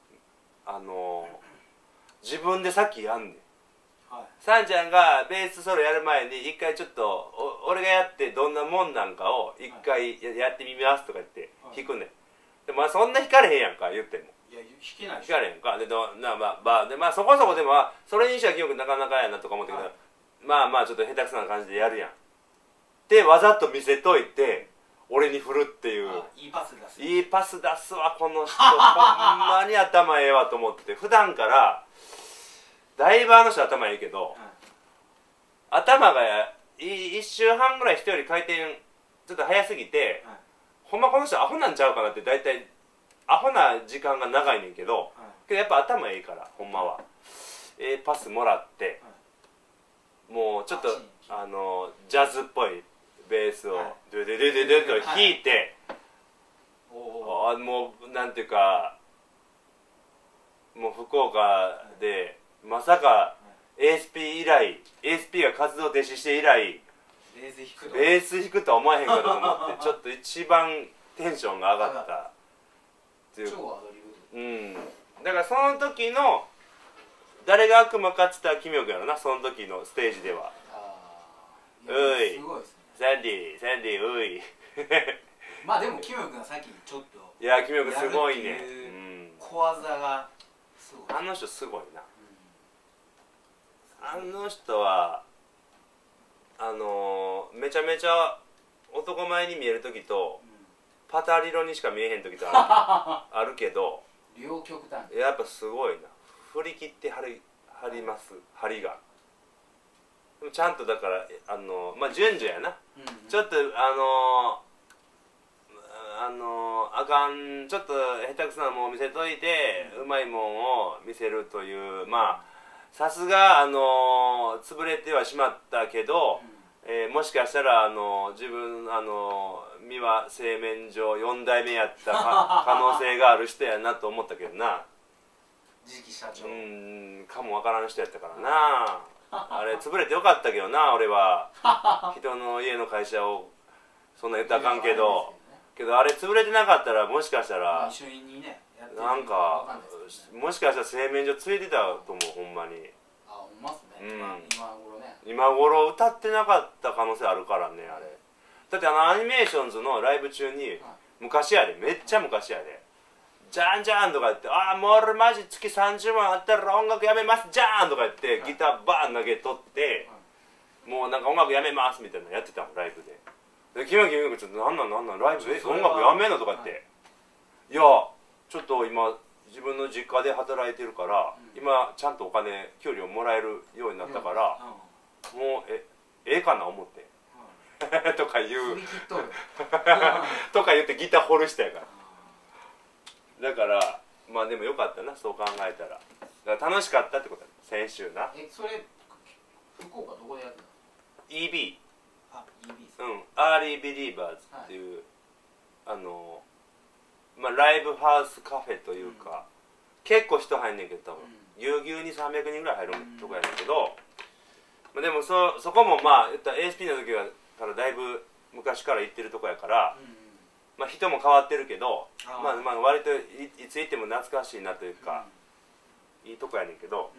自分でさっきやんねん、サンちゃんがベースソロやる前に一回ちょっと俺がやってどんなもんなんかを一回やってみますとか言って弾くねん。でそんな弾かれへんやんか言っても。 いや弾けない弾かれへんかでそこそこでもそれにしては記憶なかなかやなとか思ったけど、ちょっと下手くそな感じでやるやんでわざと見せといて俺に振るっていう。 いいパス出す、 いいパス出すわこの人ほんまに頭ええわと思って。普段からだいぶあの人頭いいけど、頭が1週半ぐらい人より回転ちょっと早すぎて、ほんまこの人アホなんちゃうかなって大体アホな時間が長いねんけど、けどやっぱ頭いいからほんまはパスもらって、もうちょっとジャズっぽいベースをドゥドゥドゥドゥドゥと弾いて、もうなんていうか、もう福岡でまさか ASP が活動停止して以来ベース弾くとは思えへんかと思ってちょっと一番テンションが上がったっていう。だからその時の誰が悪魔かっつったら奇妙やろな、その時のステージでは。ういサンディういまあでもキム君が先にちょっといやキム君すごいね、 小技がすごい。 あの人すごいな、あの人はめちゃめちゃ男前に見える時と、パタリロにしか見えへん時とあるけど両極端やっぱすごいな、振り切って張ります張りが。でもちゃんとだからまあ順序やな、ちょっとあかんちょっと下手くそなもんを見せといて、うまいもんを見せるという、まあさすが潰れてはしまったけど、もしかしたら自分三輪製麺所4代目やった可能性がある人やなと思ったけどな。 次期社長かもわからん人やったからなあれ潰れてよかったけどな、俺は人の家の会社をそんな言ったらあかんけど、あれ潰れてなかったらもしかしたら一緒にねなんかもしかしたら製麺所ついてたと思う、ほんまに。 あ、ほんまっすね、今頃ね。 今頃歌ってなかった可能性あるからね、あれ。だってアニメーションズのライブ中に昔やで、めっちゃ昔やで、じゃんじゃんとか言って、ああもう俺マジ月30万あったら音楽やめますじゃんとか言ってギターバーン投げ取って、もうなんか音楽やめますみたいなのやってたの、ライブで。でキムキムちょっとなんなんライブ音楽やめんのとか言って、いやちょっと今自分の実家で働いてるから、今ちゃんとお金給料もらえるようになったから、もうええかな思ってとか言うとか言ってギターホルしたやから。だからまあでもよかったな、そう考えたら。だから楽しかったってことだ、先週な。 それ福岡どこでやってたの？ EB、 あ、EB アーリービリーバーズっていう、まあライブハウスカフェというか、結構人入んねんけど、多分ぎゅうぎゅうに300人ぐらい入るとこやねんけど、まあ、でもそこもまあ言ったら ASP の時からだいぶ昔から行ってるとこやから、まあ人も変わってるけど、まあ割といつ行っても懐かしいなというか、いいとこやねんけど、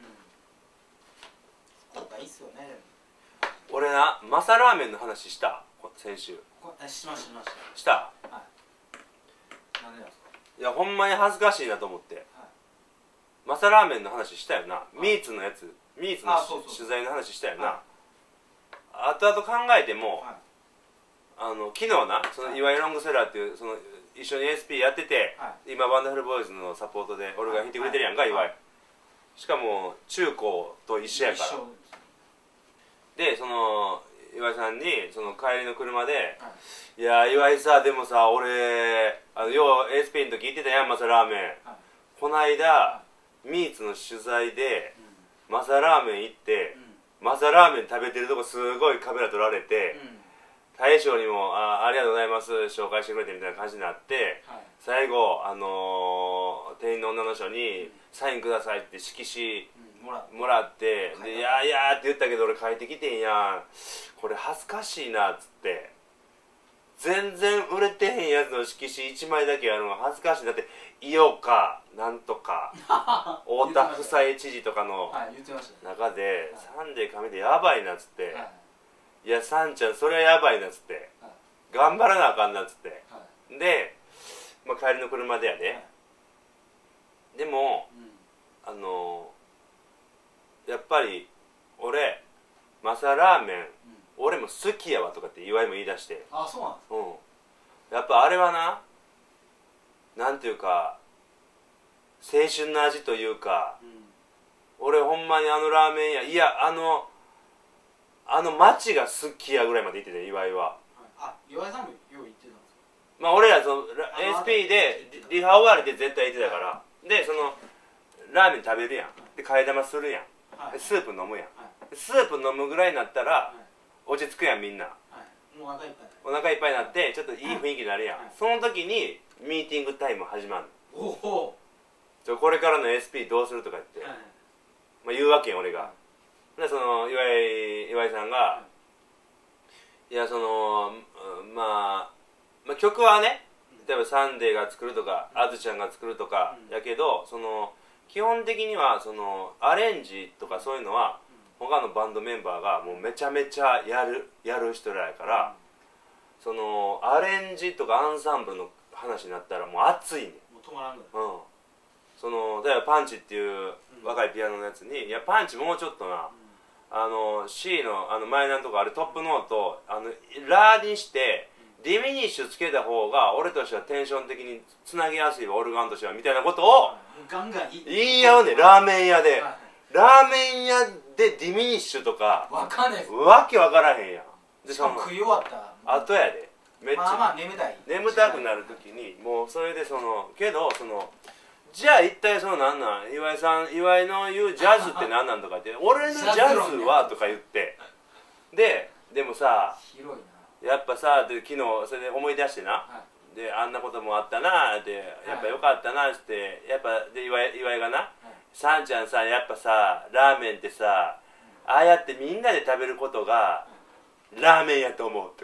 福岡いいっすよね。 俺な、マサラーメンの話した先週。 しましたした。 なんでなんですか？ いやほんまに恥ずかしいなと思って、マサラーメンの話したよな、ミーツのやつ、ミーツの取材の話したよな。後々考えても、昨日な、その岩井ロングセラーっていう一緒に ASP やってて、今ワンダフルボーイズのサポートで俺が弾いてくれてるやんか、岩井。しかも中高と一緒やから。でその岩井さんに帰りの車で「いや岩井さ、でもさ俺よう ASP の時行ってたやんマサラーメン、こないだミーツの取材でマサラーメン行って、マサラーメン食べてるとこすごいカメラ撮られて、大将にもありがとうございます紹介してくれてみたいな感じになって、最後店員の女の人にサインくださいって色紙もらって、で「いやいや」って言ったけど俺書いてきてんやん、これ恥ずかしいなっつって、全然売れてへんやつの色紙1枚だけやるのが恥ずかしい。だって井岡なんとか太田夫妻知事とかの中でサンデー紙でやばいなっつって、いやサンちゃんそれはやばいなっつって、頑張らなあかんなっつって、で、まあ、帰りの車でやで、でもやっぱり俺マサラーメン俺も好きやわとかって岩井も言い出して、 あ、そうなんですか。 やっぱあれはなんていうか青春の味というか、俺ほんまにあのラーメン屋、いやあの町が好きやぐらいまで行ってて、岩井は。 あ、岩井さんもよう行ってたんですか。 まあ俺らその SP でリハ終わりで絶対行ってたから、でそのラーメン食べるやん、で替え玉するやん、スープ飲むやん、スープ飲むぐらいになったら落ち着くやんみんな、 お腹いっぱいお腹いっぱいになってちょっといい雰囲気になるやん、その時にミーティングタイム始まるの。 おお、 これからの SP どうするとか言って、まあ、言うわけよ俺が。でその岩井さんが、いやそのまあ曲はね、例えばサンデーが作るとかあずちゃんが作るとかやけど、その基本的にはそのアレンジとかそういうのは他のバンドメンバーがもうめちゃめちゃやる人らやから、そのアレンジとかアンサンブルの話になったらもう熱いねん。 もう止まらんぐらい。その例えばパンチっていう若いピアノのやつに、いやパンチもうちょっとな、C のマイナーのとこあれトップノートラにしてディミニッシュつけた方が俺としてはテンション的につなぎやすいわ、オルガンとしてはみたいなことをガンガン言い合うね。ラーメン屋で、ラーメン屋でディミニッシュとかわかんないです。 わけわからへんやん。でしかも食い終わった後やでめっちゃまあ眠たくなる時にもうそれでそのけどそのじゃあ一体そのなんなん岩井の言うジャズって何なんとかって俺のジャズはとか言って、でもさ広いやっぱさで昨日それで思い出してな、であんなこともあったなってやっぱよかったなってやっぱで岩井がな、さんちゃんさやっぱさラーメンってさああやってみんなで食べることがラーメンやと思うって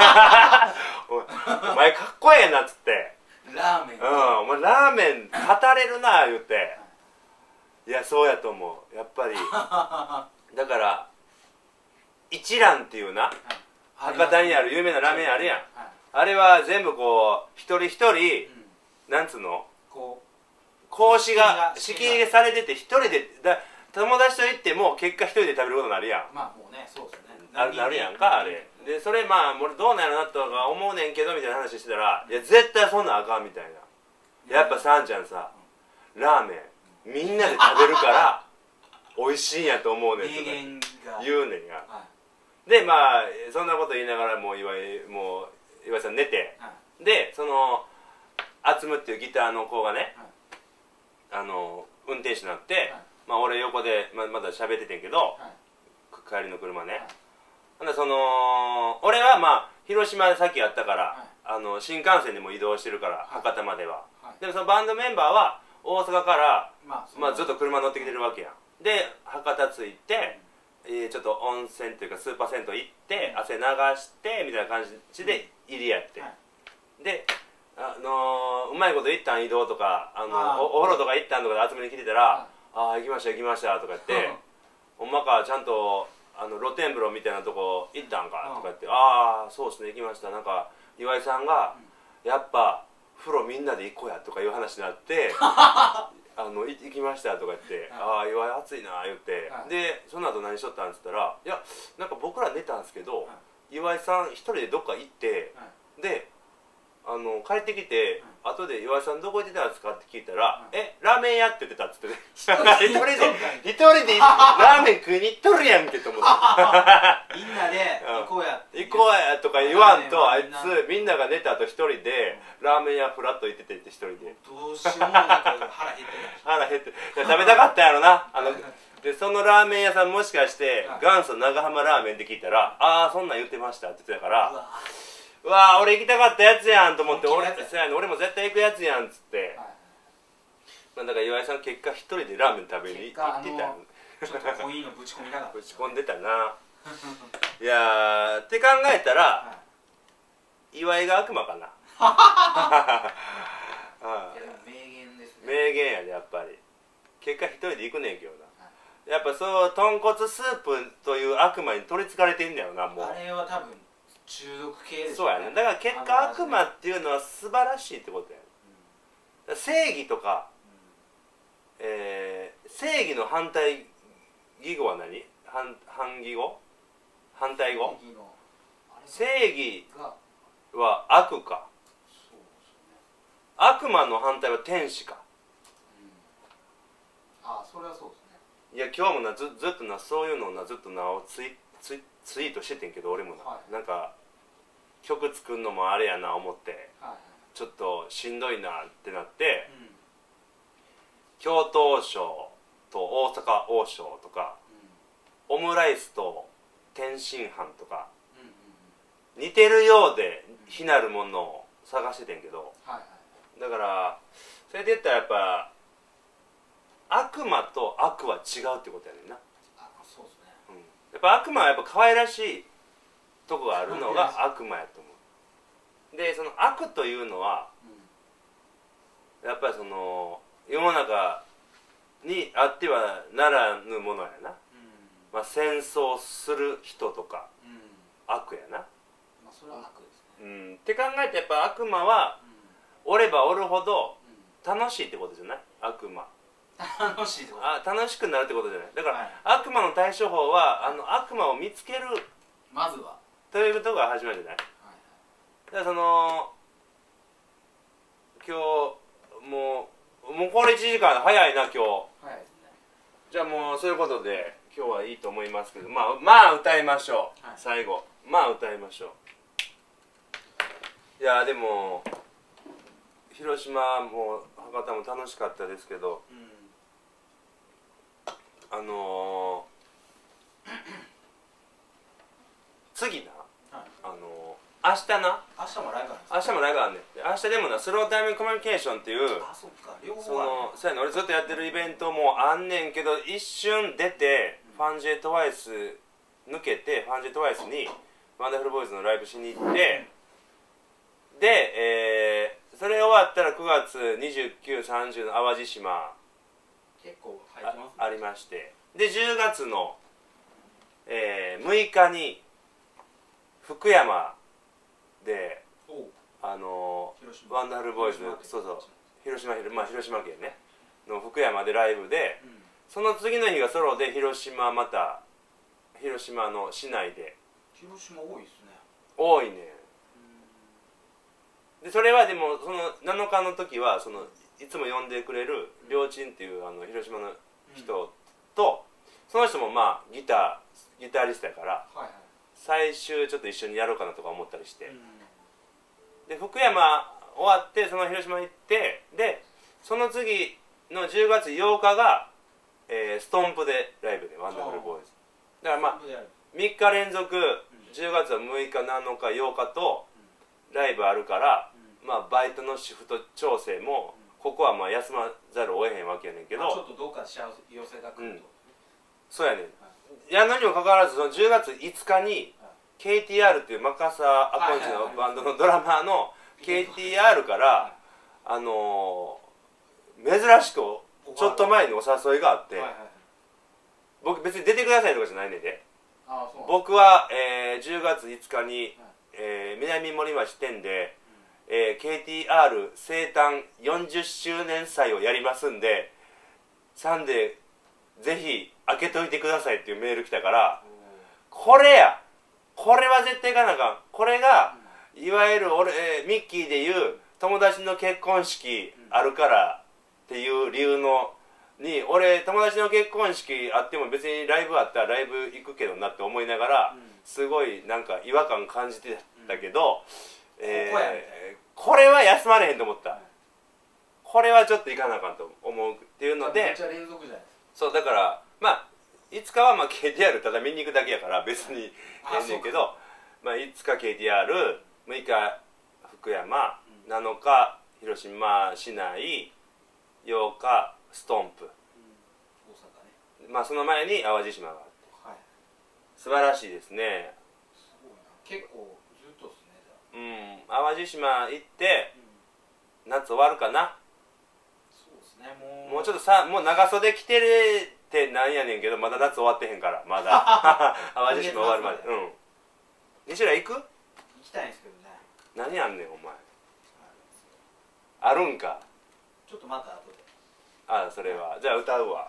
お前かっこええなっつってラーメン、 お前ラーメン語れるな言って、いやそうやと思うやっぱりだから一蘭っていうな、博多にある有名なラーメンあるやん、あれは全部こう一人一人、なんつうの講師が仕切りされてて一人で友達と行っても結果一人で食べることになるやん。 まあもうね、そうですよね。 なるやんかあれで、それまあ俺どうなるなとか思うねんけどみたいな話してたら、いや絶対そんなんあかんみたいな、やっぱさんちゃんさラーメンみんなで食べるから美味しいんやと思うねんとか言うねんや。でまあそんなこと言いながらもう岩井さん寝て、でそのあつむっていうギターの子がね、運転手になって、まあ俺横でまだ喋っててんけど、帰りの車ね、ほんでその俺はまあ広島でさっきやったから、新幹線でも移動してるから博多までは、でもそのバンドメンバーは大阪から、まあずっと車乗ってきてるわけやん。で博多着いて、ちょっと温泉というかスーパー銭湯行って汗流してみたいな感じで入りやって、でうまいこと行ったん移動とかお風呂とか行ったんとかで集めに来てたら「ああ行きました」とか言って「ほんまかちゃんと露天風呂みたいなとこ行ったんか」とか言って「ああそうですね行きました」なんか岩井さんが「やっぱ風呂みんなで行こうや」とかいう話になって行きましたとか言って「ああ岩井暑いな」言って、でその後何しとったんっつったら「いやなんか僕ら寝たんですけど岩井さん一人でどっか行ってで帰ってきて後で岩井さんどこ行ってたんですかって聞いたら「ラーメン屋」って言ってたっつってね一人でラーメン食いに行っとるやんけと思ってみんなで行こうやとか言わんと、あいつみんなが寝た後一人でラーメン屋フラッと行ってて一人でどうしようもなく腹減って食べたかったやろな。でそのラーメン屋さんもしかして元祖長浜ラーメンって聞いたら「ああそんなん言ってました」って言ってたからうわー俺行きたかったやつやんと思って、俺も絶対行くやつやんっつって、だから岩井さん結果一人でラーメン食べに行ってたん。 ちょっとコインのぶち込みながらぶち込んでたな。いやって考えたら岩井が悪魔かな。 名言ですね。 名言やでやっぱり。結果一人で行くねんけどな。やっぱそう豚骨スープという悪魔に取りつかれてんだよなもう。 あれは多分中毒系ですね。 そうやね。だから結果悪魔っていうのは素晴らしいってことやね。正義とか、正義の反対義語は何？反義語？反対語？正義は悪か。悪魔の反対は天使か。 ああそれはそうですね。 いや今日もなずっとなそういうのをなずっとなツイートしててんけど俺もな、なんか曲作るのもあれやな思って、ちょっとしんどいなってなって、京都王将と大阪王将とか、オムライスと天津飯とか、似てるようで非なるものを探しててんけど、だからそれで言ったらやっぱ悪魔と悪は違うってことやねんな。 そうですね、 やっぱ悪魔はやっぱ可愛らしいとこがあるのが悪魔やと思う。でその悪というのは、やっぱりその世の中にあってはならぬものやな、まあ、戦争する人とか、悪やな、 まあ、それは悪ですね、 って考えてやっぱ悪魔は、おればおるほど楽しいってことじゃない？悪魔楽しいってこと？ 楽しくなるってことじゃない。だから、悪魔の対処法は悪魔を見つけるまずはということが始まるじゃない。だからその今日もうこれ1時間早いな今日。 早いですね。 じゃあもうそういうことで今日はいいと思いますけど、まあ歌いましょう、最後歌いましょう。いやでも広島も博多も楽しかったですけど、次な、明日な、 明日もライブあるんですか？ 明日もライブあんねん。明日でもなスロータイムコミュニケーションっていう、 そっか、両方そうやね、俺ずっとやってるイベントもあんねんけど、一瞬出て、ファンジェトワイス抜けて、ファンジェトワイスにワンダフルボーイズのライブしに行って、で、それ終わったら9月29、30の淡路島結構入ってますね。 ありまして、で10月の、6日に福山でワンダフルボーイズ、広島県ねの福山でライブで、その次の日がソロで広島の市内で。 広島多いですね。 多いね。でそれはでもその7日の時はいつも呼んでくれる両親っていう広島の人と、その人もまあギタリストやから、最終ちょっと一緒にやろうかなとか思ったりして、で福山終わってその広島行って、でその次の10月8日が、ストンプでライブでワンダフルボーイズだから、まあ3日連続、10月は6日7日8日とライブあるから、まあバイトのシフト調整もここはまあ休まざるを得へんわけやねんけど、 ちょっとどうかし要請が来ると、 そうやねん。やのにもかかわらずその10月5日に KTR っていうマカサアコンチのバンドのドラマーの KTR から珍しくちょっと前にお誘いがあって、僕別に出てくださいとかじゃないねんで、僕は10月5日に南森町店でKTR 生誕40周年祭をやりますんで、サンデーぜひ開けといてくださいっていうメール来たから、これは絶対行かなあかん。これがいわゆるミッキーでいう友達の結婚式あるからっていう理由に、俺友達の結婚式あっても別にライブあったらライブ行くけどなって思いながら、すごいなんか違和感感じてたけど、これは休まれへんと思った。これはちょっと行かなあかんと思うっていうので、 めっちゃ連続じゃないですか。 そうだからまあ5日はまあ KTR ただ見に行くだけやから別にええねんけど、まあ5日 KTR、6日福山、7日広島市内、8日ストンプ、 大阪ね。 まあその前に淡路島があって、素晴らしいですね。 すごいな。結構ずっとですね。 淡路島行って、夏終わるかな。 そうですね。 もうちょっともう長袖着てるってなんやねんけど、まだ夏終わってへんからまだ淡路島終わるまで。西浦行く？ 行きたいんですけどね。 何あんねんお前。あるんか。 ちょっとまた後で。 それはじゃあ歌うわ。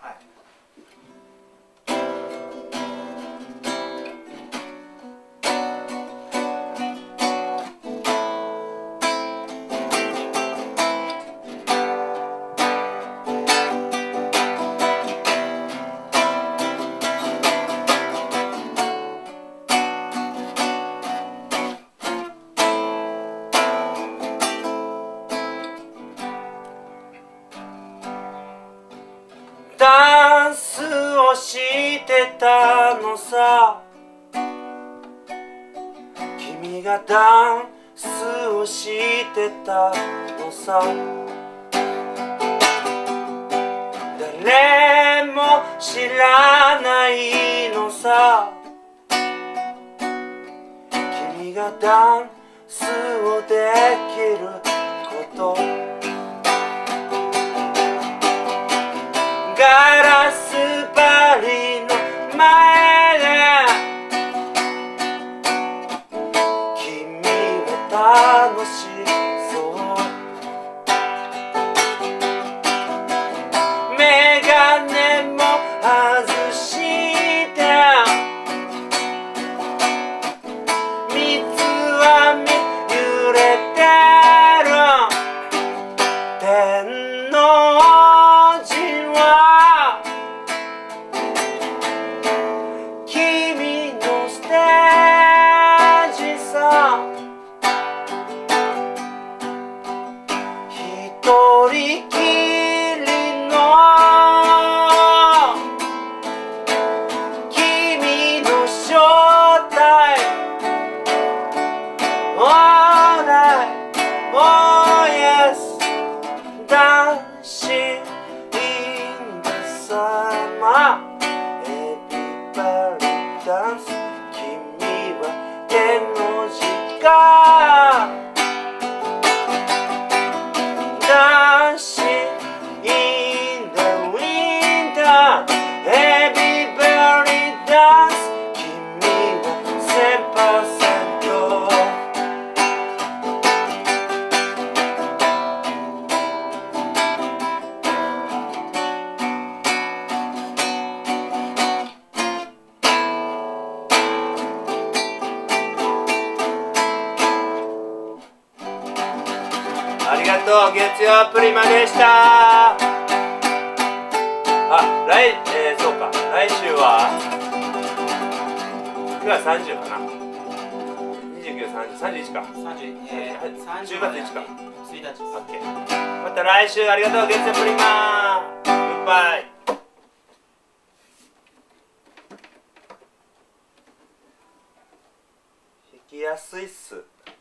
してたのさ、君がダンスをしてたのさ、誰も知らないのさ、君がダンスをできること、ガラス張りの前で君は楽しそう、メガネも外して三つ編み揺れてる天王寺は君のステージさ、一人きりの君の正体、All night, oh yes, dancing in the summer, everybody dance, 君は天の字か、dancing in the winter, everybody dance, 君は1000%ありがとう、月曜プリマでした。そうか、来週は9月30かな、29、30、31か、10月1か、 1日。 オッケー。また来週ありがとう、月曜プリマ。グッバイ。弾きやすいっす。